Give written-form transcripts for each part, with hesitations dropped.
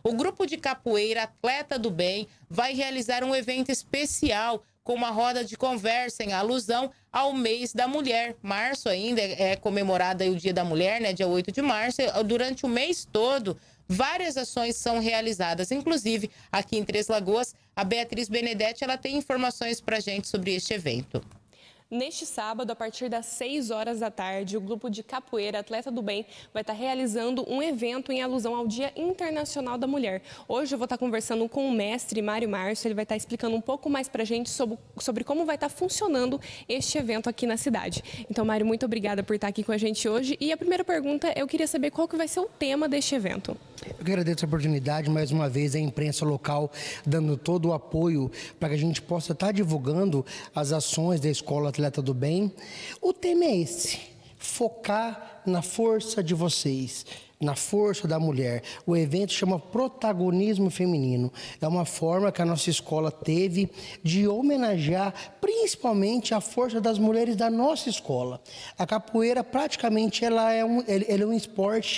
O grupo de capoeira Atleta do Bem vai realizar um evento especial com uma roda de conversa em alusão ao mês da mulher. Março ainda é comemorado aí o Dia da Mulher, né? Dia 8 de março. Durante o mês todo, várias ações são realizadas. Inclusive, aqui em Três Lagoas, a Beatriz Benedetti, ela tem informações pra gente sobre este evento. Neste sábado, a partir das 6 horas da tarde, o grupo de capoeira Atleta do Bem vai estar realizando um evento em alusão ao Dia Internacional da Mulher. Hoje eu vou estar conversando com o mestre Mário Márcio, ele vai estar explicando um pouco mais pra gente sobre como vai estar funcionando este evento aqui na cidade. Então, Mário, muito obrigada por estar aqui com a gente hoje. E a primeira pergunta, eu queria saber qual que vai ser o tema deste evento. Eu agradeço a oportunidade, mais uma vez, a imprensa local dando todo o apoio para que a gente possa estar divulgando as ações da Escola Atleta do Bem. O tema é esse: focar na força de vocês, na força da mulher. O evento chama Protagonismo Feminino. É uma forma que a nossa escola teve de homenagear principalmente a força das mulheres da nossa escola. A capoeira, praticamente, ela é um esporte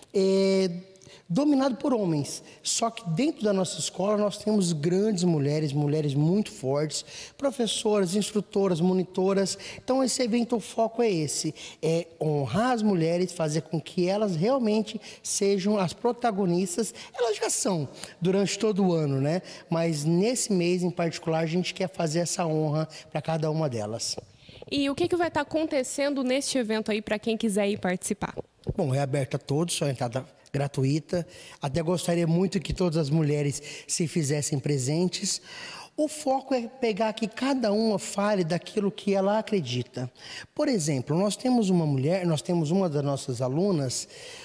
dominado por homens, só que dentro da nossa escola nós temos grandes mulheres, mulheres muito fortes, professoras, instrutoras, monitoras. Então esse evento, o foco é esse, é honrar as mulheres, fazer com que elas realmente sejam as protagonistas. Elas já são durante todo o ano, né? Mas nesse mês em particular a gente quer fazer essa honra para cada uma delas. E o que vai estar acontecendo neste evento aí para quem quiser ir participar? Bom, é aberto a todos, só entrada gratuita. Até gostaria muito que todas as mulheres se fizessem presentes. O foco é pegar que cada uma fale daquilo que ela acredita. Por exemplo, nós temos uma das nossas alunas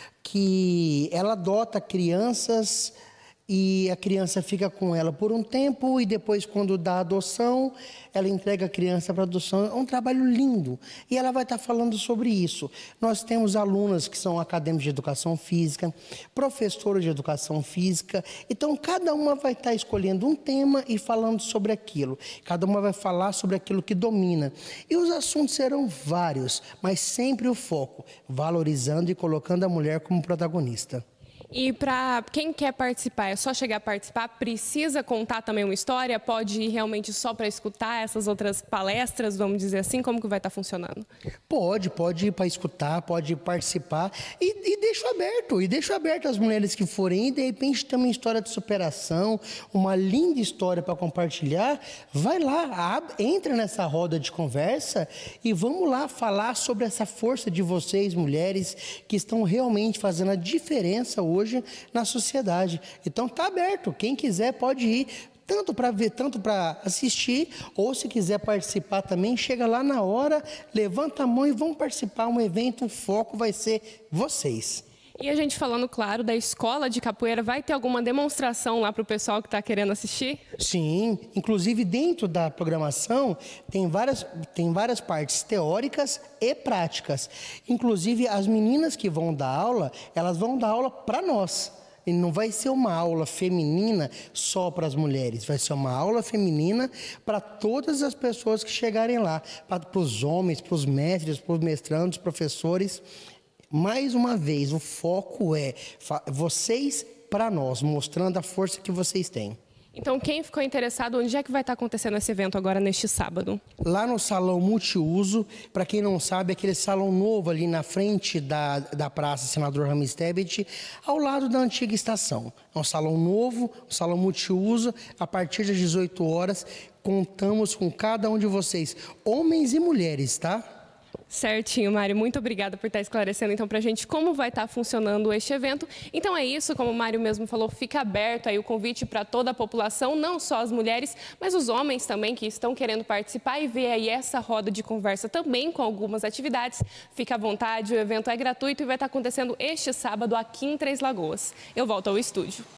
que ela adota crianças e a criança fica com ela por um tempo e depois, quando dá a adoção, ela entrega a criança para adoção. É um trabalho lindo e ela vai estar falando sobre isso. Nós temos alunas que são acadêmicos de educação física, professoras de educação física. Então, cada uma vai estar escolhendo um tema e falando sobre aquilo. Cada uma vai falar sobre aquilo que domina. E os assuntos serão vários, mas sempre o foco, valorizando e colocando a mulher como protagonista. E para quem quer participar, é só chegar a participar? Precisa contar também uma história? Pode ir realmente só para escutar essas outras palestras, vamos dizer assim? Como que vai estar funcionando? Pode ir para escutar, pode participar e deixo aberto as mulheres que forem. E de repente também história de superação, uma linda história para compartilhar. Vai lá, entra nessa roda de conversa e vamos lá falar sobre essa força de vocês, mulheres, que estão realmente fazendo a diferença hoje na sociedade. Então tá aberto, quem quiser pode ir, tanto para ver, tanto para assistir, ou se quiser participar também, chega lá na hora, levanta a mão e vamos participar. Um evento, o foco vai ser vocês. E a gente falando, claro, da escola de capoeira, vai ter alguma demonstração lá para o pessoal que está querendo assistir? Sim, inclusive dentro da programação tem várias partes teóricas e práticas. Inclusive as meninas que vão dar aula, elas vão dar aula para nós. E não vai ser uma aula feminina só para as mulheres, vai ser uma aula feminina para todas as pessoas que chegarem lá, para os homens, para os mestres, para os mestrandos, professores. Mais uma vez, o foco é vocês para nós, mostrando a força que vocês têm. Então, quem ficou interessado, onde é que vai estar acontecendo esse evento agora neste sábado? Lá no Salão Multiuso, para quem não sabe, aquele salão novo ali na frente da Praça Senador Rames Tebet, ao lado da antiga estação. É um salão novo, um salão multiuso, a partir das 18 horas, contamos com cada um de vocês, homens e mulheres, tá? Certinho, Mário. Muito obrigada por estar esclarecendo então pra gente como vai estar funcionando este evento. Então é isso, como o Mário mesmo falou, fica aberto aí o convite para toda a população, não só as mulheres, mas os homens também que estão querendo participar e ver aí essa roda de conversa também com algumas atividades. Fica à vontade, o evento é gratuito e vai estar acontecendo este sábado aqui em Três Lagoas. Eu volto ao estúdio.